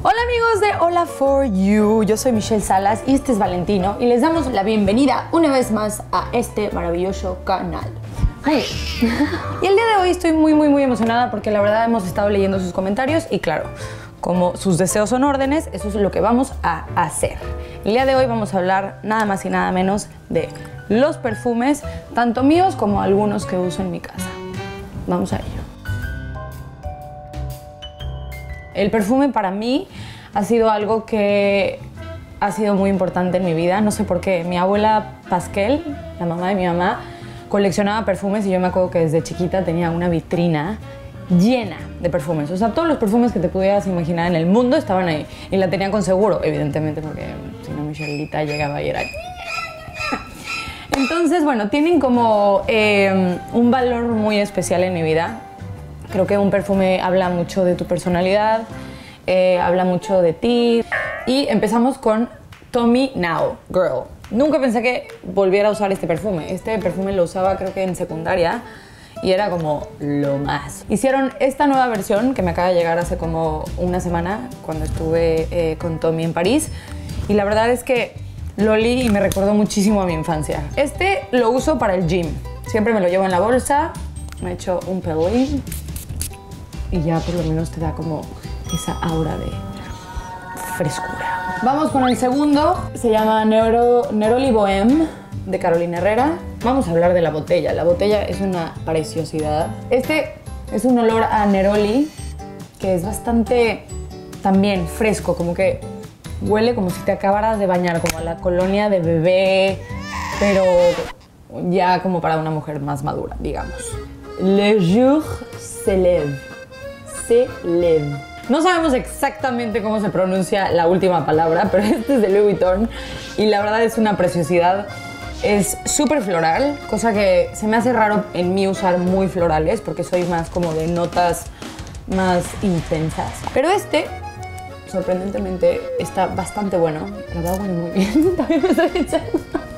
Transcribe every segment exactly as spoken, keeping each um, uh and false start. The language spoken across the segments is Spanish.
Hola amigos de Hola For You, yo soy Michelle Salas y este es Valentino y les damos la bienvenida una vez más a este maravilloso canal. Hey. Y el día de hoy estoy muy muy muy emocionada porque la verdad hemos estado leyendo sus comentarios y claro, como sus deseos son órdenes, eso es lo que vamos a hacer. El día de hoy vamos a hablar nada más y nada menos de los perfumes, tanto míos como algunos que uso en mi casa. Vamos a ello. El perfume para mí ha sido algo que ha sido muy importante en mi vida. No sé por qué. Mi abuela Pasquel, la mamá de mi mamá, coleccionaba perfumes y yo me acuerdo que desde chiquita tenía una vitrina llena de perfumes. O sea, todos los perfumes que te pudieras imaginar en el mundo estaban ahí. Y la tenía con seguro, evidentemente, porque si no Michelita llegaba y era... Entonces, bueno, tienen como eh, un valor muy especial en mi vida. Creo que un perfume habla mucho de tu personalidad, eh, habla mucho de ti. Y empezamos con Tommy Now Girl. Nunca pensé que volviera a usar este perfume. Este perfume lo usaba creo que en secundaria y era como lo más. Hicieron esta nueva versión que me acaba de llegar hace como una semana cuando estuve eh, con Tommy en París. Y la verdad es que lo olí y me recordó muchísimo a mi infancia. Este lo uso para el gym. Siempre me lo llevo en la bolsa, me echo un pelín y ya por lo menos te da como esa aura de frescura. Vamos con el segundo, se llama Nero, Neroli Bohème de Carolina Herrera. Vamos a hablar de la botella. La botella es una preciosidad. Este es un olor a Neroli que es bastante también fresco, como que huele como si te acabaras de bañar, como a la colonia de bebé, pero ya como para una mujer más madura, digamos. Le jour se lève. Se lève. No sabemos exactamente cómo se pronuncia la última palabra, pero este es de Louis Vuitton y la verdad es una preciosidad. Es súper floral, cosa que se me hace raro en mí usar muy florales porque soy más como de notas más intensas. Pero este, sorprendentemente, está bastante bueno. La verdad huele muy bien. También me estoy echando.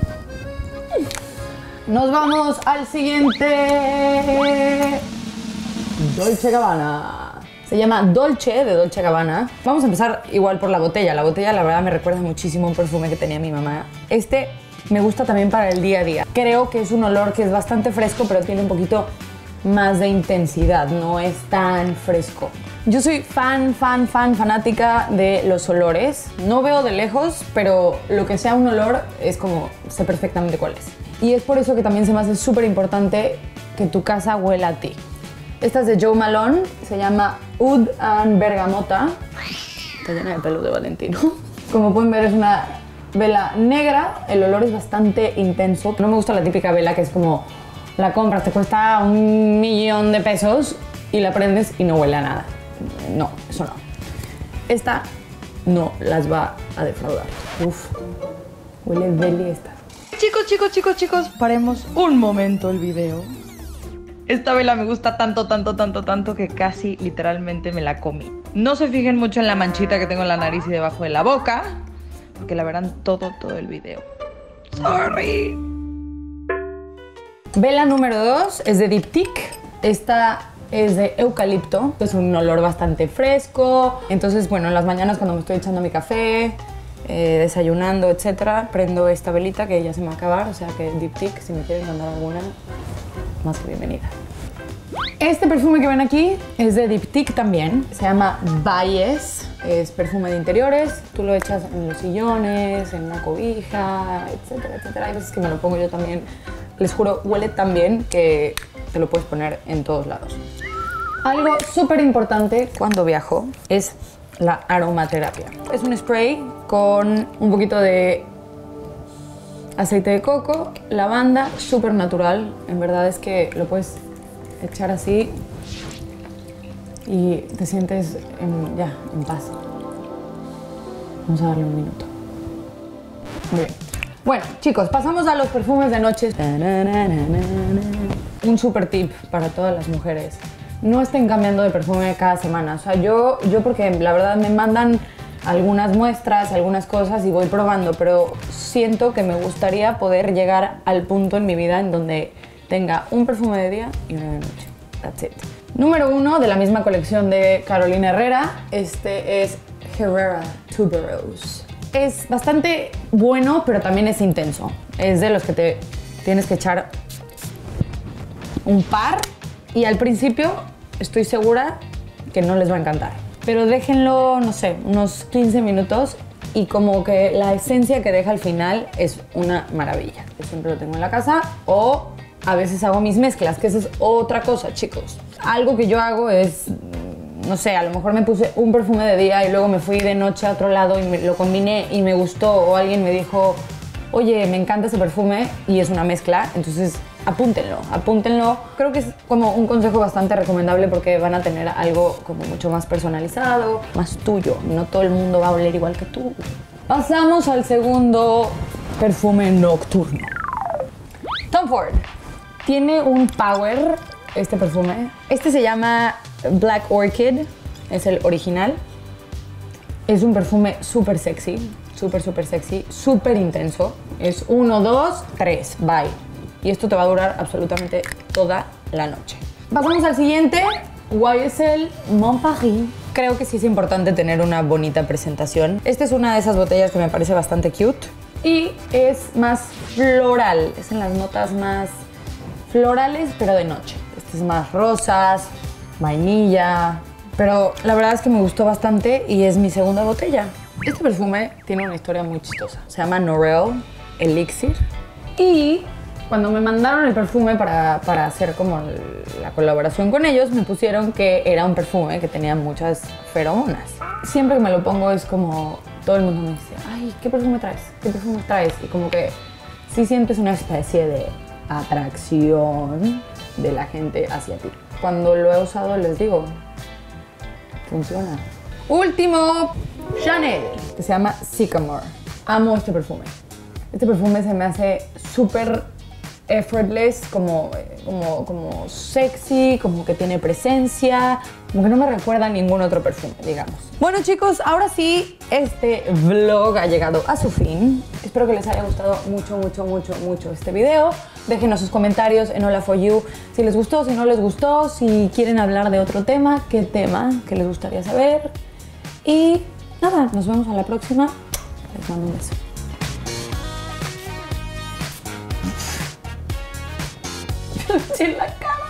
Nos vamos al siguiente. Dolce Gabbana. Se llama Dolce, de Dolce Gabbana. Vamos a empezar igual por la botella. La botella, la verdad, me recuerda muchísimo a un perfume que tenía mi mamá. Este me gusta también para el día a día. Creo que es un olor que es bastante fresco, pero tiene un poquito más de intensidad. No es tan fresco. Yo soy fan, fan, fan, fanática de los olores. No veo de lejos, pero lo que sea un olor es como sé perfectamente cuál es. Y es por eso que también se me hace súper importante que tu casa huela a ti. Esta es de Jo Malone, se llama Oud and Bergamota. Está llena de pelo de Valentino. Como pueden ver es una vela negra, el olor es bastante intenso. No me gusta la típica vela que es como la compras, te cuesta un millón de pesos y la prendes y no huele a nada. No, eso no. Esta no las va a defraudar. Uf, huele deli esta. Chicos, chicos, chicos, chicos, paremos un momento el video. Esta vela me gusta tanto, tanto, tanto, tanto que casi literalmente me la comí. No se fijen mucho en la manchita que tengo en la nariz y debajo de la boca, porque la verán todo, todo el video. Sorry. Vela número dos es de Diptyque. Esta es de eucalipto. Es un olor bastante fresco. Entonces, bueno, en las mañanas cuando me estoy echando mi café, eh, desayunando, etcétera, prendo esta velita que ya se me va a acabar. O sea que Diptyque, si me quieren mandar alguna, más que bienvenida. Este perfume que ven aquí es de Diptyque también. Se llama Bayes. Es perfume de interiores. Tú lo echas en los sillones, en una cobija, etcétera, etcétera. Hay veces que me lo pongo yo también. Les juro, huele tan bien que te lo puedes poner en todos lados. Algo súper importante cuando viajo es la aromaterapia. Es un spray con un poquito de aceite de coco, lavanda, súper natural. En verdad es que lo puedes echar así y te sientes en, ya, en paz. Vamos a darle un minuto. Muy bien. Bueno, chicos, pasamos a los perfumes de noche. Un súper tip para todas las mujeres. No estén cambiando de perfume cada semana. O sea, yo, yo porque la verdad me mandan algunas muestras, algunas cosas y voy probando, pero siento que me gustaría poder llegar al punto en mi vida en donde tenga un perfume de día y uno de noche. That's it. Número uno de la misma colección de Carolina Herrera. Este es Herrera Tuberose. Es bastante bueno, pero también es intenso. Es de los que te tienes que echar un par y al principio estoy segura que no les va a encantar. Pero déjenlo, no sé, unos quince minutos y como que la esencia que deja al final es una maravilla. Yo siempre lo tengo en la casa o a veces hago mis mezclas, que esa es otra cosa, chicos. Algo que yo hago es, no sé, a lo mejor me puse un perfume de día y luego me fui de noche a otro lado y me, lo combiné y me gustó, o alguien me dijo, oye, me encanta ese perfume y es una mezcla, entonces apúntenlo, apúntenlo. Creo que es como un consejo bastante recomendable porque van a tener algo como mucho más personalizado, más tuyo. No todo el mundo va a oler igual que tú. Pasamos al segundo perfume nocturno. Tom Ford. Tiene un power este perfume. Este se llama Black Orchid, es el original. Es un perfume súper sexy, súper, súper sexy, súper intenso. Es uno, dos, tres, bye. Y esto te va a durar absolutamente toda la noche. Pasamos al siguiente, Y S L Mon Paris. Creo que sí es importante tener una bonita presentación. Esta es una de esas botellas que me parece bastante cute. Y es más floral, es en las notas más florales, pero de noche. Este es más rosas, vainilla, pero la verdad es que me gustó bastante y es mi segunda botella. Este perfume tiene una historia muy chistosa. Se llama Norel Elixir y cuando me mandaron el perfume para, para hacer como la colaboración con ellos, me pusieron que era un perfume que tenía muchas feromonas. Siempre que me lo pongo es como todo el mundo me dice, ay, ¿qué perfume traes? ¿Qué perfume traes? Y como que sí sientes una especie de atracción de la gente hacia ti. Cuando lo he usado les digo, funciona. Último, Chanel, que se llama Sycamore. Amo este perfume. Este perfume se me hace súper effortless, como, como, como sexy, como que tiene presencia, como que no me recuerda a ningún otro perfume, digamos. Bueno chicos, ahora sí, este vlog ha llegado a su fin. Espero que les haya gustado mucho, mucho, mucho, mucho este video. Déjenos sus comentarios en Hola For You si les gustó, si no les gustó, si quieren hablar de otro tema, qué tema que les gustaría saber. Y nada, nos vemos a la próxima. Les mando un beso. En la cara.